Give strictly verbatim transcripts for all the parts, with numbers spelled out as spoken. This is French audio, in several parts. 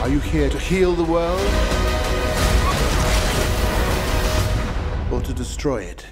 Are you here to heal the world? Or to destroy it?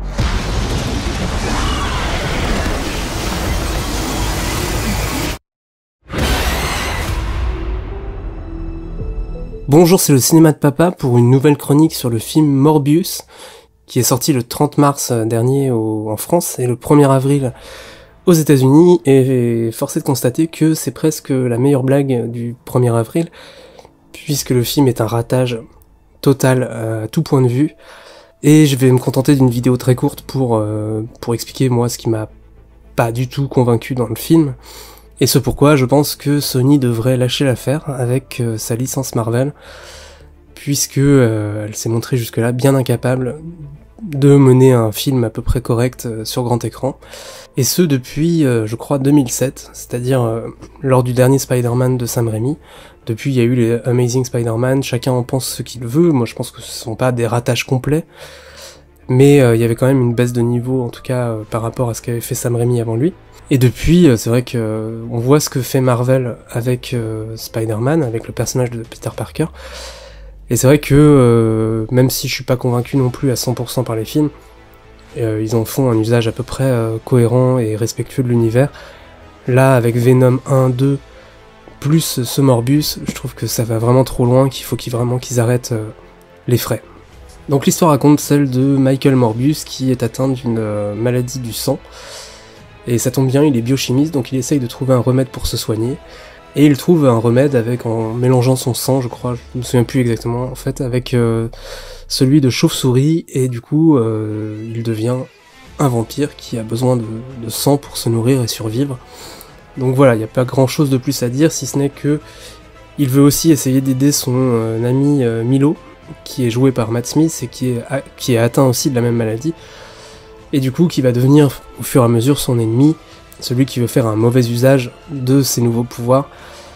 Bonjour, c'est le cinéma de papa pour une nouvelle chronique sur le film Morbius, qui est sorti le trente mars dernier au, en France et le premier avril aux États-Unis, et force est de constater que c'est presque la meilleure blague du premier avril, puisque le film est un ratage total à tout point de vue, et je vais me contenter d'une vidéo très courte pour, euh, pour expliquer moi ce qui m'a pas du tout convaincu dans le film, et ce pourquoi je pense que Sony devrait lâcher l'affaire avec euh, sa licence Marvel, puisque euh, elle s'est montrée jusque-là bien incapable de mener un film à peu près correct euh, sur grand écran, et ce depuis, euh, je crois, deux mille sept, c'est-à-dire euh, lors du dernier Spider-Man de Sam Raimi. Depuis, il y a eu les Amazing Spider-Man, chacun en pense ce qu'il veut, moi je pense que ce sont pas des ratages complets, mais euh, il y avait quand même une baisse de niveau, en tout cas euh, par rapport à ce qu'avait fait Sam Raimi avant lui. Et depuis, euh, c'est vrai que euh, on voit ce que fait Marvel avec euh, Spider-Man, avec le personnage de Peter Parker, et c'est vrai que, euh, même si je suis pas convaincu non plus à cent pour cent par les films, euh, ils en font un usage à peu près euh, cohérent et respectueux de l'univers. Là, avec Venom un, deux, plus ce Morbius, je trouve que ça va vraiment trop loin, qu'il faut qu'ils vraiment qu'ils arrêtent euh, les frais. Donc l'histoire raconte celle de Michael Morbius, qui est atteint d'une euh, maladie du sang, et ça tombe bien, il est biochimiste, donc il essaye de trouver un remède pour se soigner. Et il trouve un remède avec, en mélangeant son sang, je crois, je me souviens plus exactement, en fait, avec euh, celui de chauve-souris, et du coup, euh, il devient un vampire qui a besoin de, de sang pour se nourrir et survivre. Donc voilà, il n'y a pas grand chose de plus à dire, si ce n'est que il veut aussi essayer d'aider son euh, ami euh, Milo, qui est joué par Matt Smith, et qui est, a, qui est atteint aussi de la même maladie, et du coup qui va devenir au fur et à mesure son ennemi, celui qui veut faire un mauvais usage de ses nouveaux pouvoirs,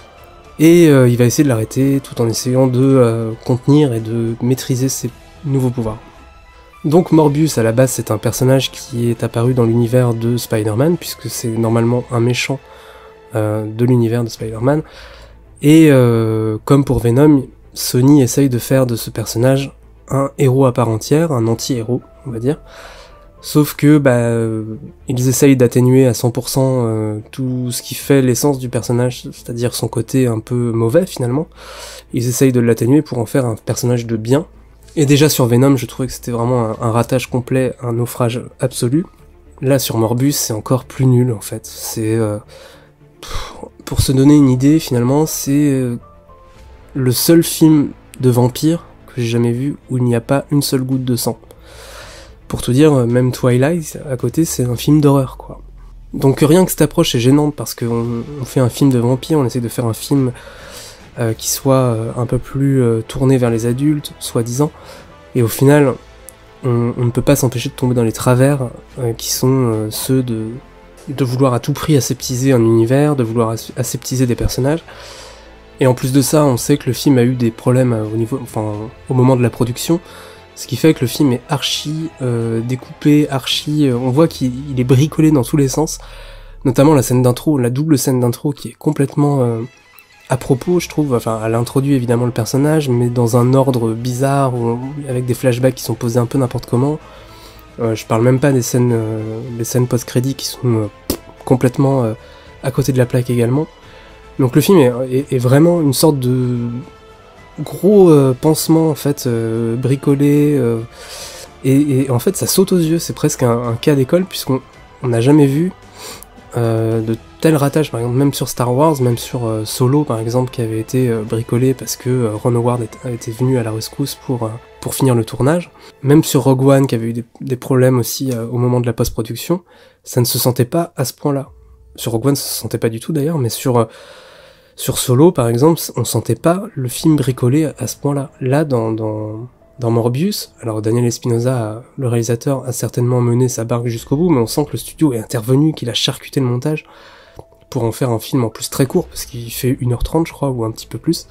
et euh, il va essayer de l'arrêter tout en essayant de euh, contenir et de maîtriser ses nouveaux pouvoirs. Donc Morbius à la base c'est un personnage qui est apparu dans l'univers de Spider-Man, puisque c'est normalement un méchant euh, de l'univers de Spider-Man, et euh, comme pour Venom, Sony essaye de faire de ce personnage un héros à part entière, un anti-héros on va dire. Sauf que bah euh, ils essayent d'atténuer à cent pour cent euh, tout ce qui fait l'essence du personnage, c'est-à-dire son côté un peu mauvais finalement. Ils essayent de l'atténuer pour en faire un personnage de bien. Et déjà sur Venom, je trouvais que c'était vraiment un, un ratage complet, un naufrage absolu. Là sur Morbius, c'est encore plus nul en fait. C'est euh, pour se donner une idée finalement, c'est euh, le seul film de vampire que j'ai jamais vu où il n'y a pas une seule goutte de sang. Pour tout dire, même Twilight, à côté, c'est un film d'horreur, quoi. Donc rien que cette approche est gênante, parce qu'on on fait un film de vampire, on essaie de faire un film euh, qui soit euh, un peu plus euh, tourné vers les adultes, soi-disant, et au final, on, on ne peut pas s'empêcher de tomber dans les travers euh, qui sont euh, ceux de, de vouloir à tout prix aseptiser un univers, de vouloir as- aseptiser des personnages, et en plus de ça, on sait que le film a eu des problèmes au niveau, enfin, au moment de la production, ce qui fait que le film est archi euh, découpé, archi... Euh, on voit qu'il il est bricolé dans tous les sens, notamment la scène d'intro, la double scène d'intro qui est complètement euh, à propos, je trouve. Enfin, elle introduit évidemment le personnage, mais dans un ordre bizarre, où, avec des flashbacks qui sont posés un peu n'importe comment. Euh, je parle même pas des scènes, euh, des scènes post-crédits qui sont euh, complètement euh, à côté de la plaque également. Donc le film est, est, est vraiment une sorte de... gros euh, pansement en fait euh, bricolé euh, et, et en fait ça saute aux yeux, c'est presque un, un cas d'école puisqu'on n'a jamais vu euh, de tels ratages, par exemple même sur Star Wars, même sur euh, Solo par exemple, qui avait été euh, bricolé parce que euh, Ron Howard était, était venu à la rescousse pour, euh, pour finir le tournage, même sur Rogue One qui avait eu des, des problèmes aussi euh, au moment de la post-production, ça ne se sentait pas à ce point là. Sur Rogue One ça se sentait pas du tout d'ailleurs, mais sur euh, Sur Solo, par exemple, on sentait pas le film bricolé à ce point-là. Là, dans, dans, dans Morbius, alors Daniel Espinosa, le réalisateur, a certainement mené sa barque jusqu'au bout, mais on sent que le studio est intervenu, qu'il a charcuté le montage pour en faire un film en plus très court, parce qu'il fait une heure trente, je crois, ou un petit peu plus.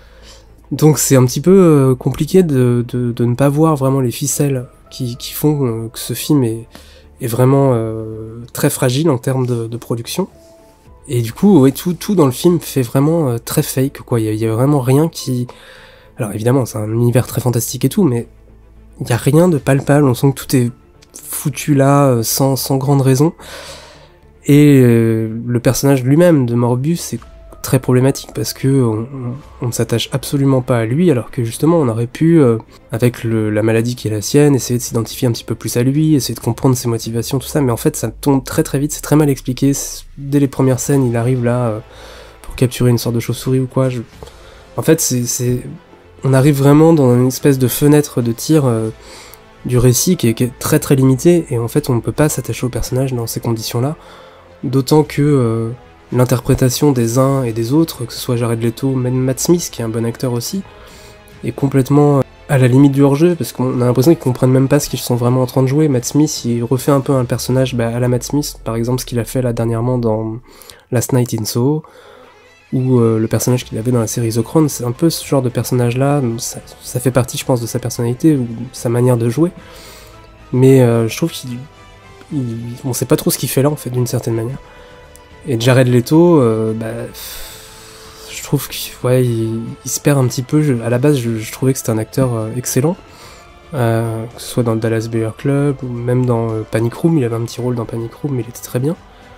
Donc c'est un petit peu euh, compliqué de, de, de ne pas voir vraiment les ficelles qui, qui font euh, que ce film est, est vraiment euh, très fragile en termes de, de production. Et du coup, ouais, tout, tout dans le film fait vraiment euh, très fake, quoi. Il y, y a vraiment rien qui... Alors évidemment, c'est un univers très fantastique et tout, mais il y a rien de palpable, on sent que tout est foutu là, euh, sans, sans grande raison. Et euh, le personnage lui-même de Morbius, c'est très problématique parce que on, on, on ne s'attache absolument pas à lui, alors que justement on aurait pu, euh, avec le, la maladie qui est la sienne, essayer de s'identifier un petit peu plus à lui, essayer de comprendre ses motivations, tout ça, mais en fait ça tombe très très vite, c'est très mal expliqué. Dès les premières scènes, il arrive là euh, pour capturer une sorte de chauve-souris ou quoi. Je... En fait, c'est, c'est, on arrive vraiment dans une espèce de fenêtre de tir euh, du récit qui est, qui est très très limitée, et en fait on ne peut pas s'attacher au personnage dans ces conditions-là, d'autant que euh, l'interprétation des uns et des autres, que ce soit Jared Leto, même Matt Smith, qui est un bon acteur aussi, est complètement à la limite du hors-jeu, parce qu'on a l'impression qu'ils comprennent même pas ce qu'ils sont vraiment en train de jouer. Matt Smith, il refait un peu un personnage bah, à la Matt Smith, par exemple ce qu'il a fait là dernièrement dans Last Night in Soho, ou euh, le personnage qu'il avait dans la série The Crown, c'est un peu ce genre de personnage-là, ça, ça fait partie, je pense, de sa personnalité, ou de sa manière de jouer, mais euh, je trouve qu'il... Il, on sait pas trop ce qu'il fait là, en fait, d'une certaine manière. Et Jared Leto, euh, bah, je trouve qu'il ouais, il, il se perd un petit peu. Je, à la base, je, je trouvais que c'était un acteur euh, excellent, euh, que ce soit dans Dallas Buyers Club ou même dans euh, Panic Room. Il avait un petit rôle dans Panic Room, mais il était très bien.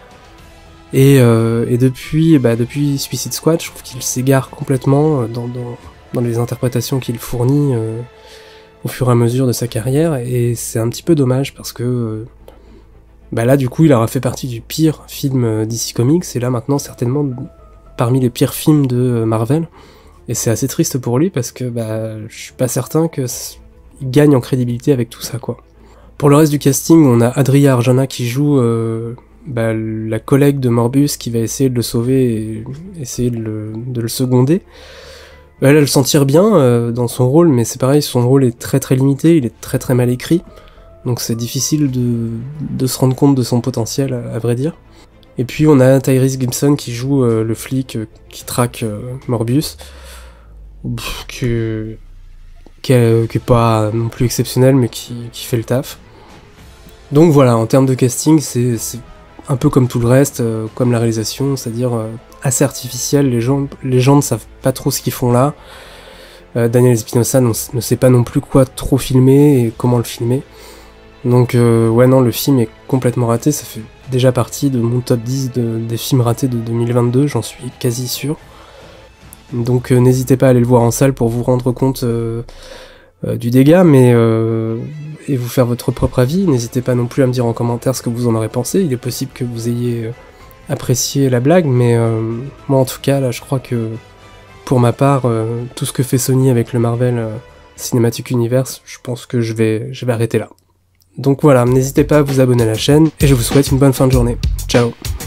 Et, euh, et depuis, bah, depuis Suicide Squad, je trouve qu'il s'égare complètement dans, dans, dans les interprétations qu'il fournit euh, au fur et à mesure de sa carrière. Et c'est un petit peu dommage parce que euh, bah là, du coup, il aura fait partie du pire film D C Comics, et là, maintenant, certainement, parmi les pires films de Marvel. Et c'est assez triste pour lui, parce que bah, je suis pas certain qu'il gagne en crédibilité avec tout ça, quoi. Pour le reste du casting, on a Adria Arjona qui joue euh, bah, la collègue de Morbius, qui va essayer de le sauver et essayer de le, de le seconder. Elle, elle s'en tire bien euh, dans son rôle, mais c'est pareil, son rôle est très très limité, il est très très mal écrit. Donc c'est difficile de, de se rendre compte de son potentiel, à, à vrai dire. Et puis on a Tyrese Gibson qui joue euh, le flic euh, qui traque euh, Morbius, Pff, qui, qui, est, qui est pas non plus exceptionnel, mais qui, qui fait le taf. Donc voilà, en termes de casting, c'est, c'est un peu comme tout le reste, euh, comme la réalisation, c'est-à-dire euh, assez artificiel, les gens, les gens ne savent pas trop ce qu'ils font là. Euh, Daniel Espinosa ne, ne sait pas non plus quoi trop filmer et comment le filmer. Donc euh, ouais non, le film est complètement raté, ça fait déjà partie de mon top dix de, des films ratés de deux mille vingt-deux, j'en suis quasi sûr. Donc euh, n'hésitez pas à aller le voir en salle pour vous rendre compte euh, euh, du dégât, mais euh, et vous faire votre propre avis. N'hésitez pas non plus à me dire en commentaire ce que vous en aurez pensé, il est possible que vous ayez euh, apprécié la blague, mais euh, moi en tout cas là je crois que pour ma part, euh, tout ce que fait Sony avec le Marvel euh, Cinematic Universe, je pense que je vais, je vais arrêter là. Donc voilà, n'hésitez pas à vous abonner à la chaîne, et je vous souhaite une bonne fin de journée. Ciao!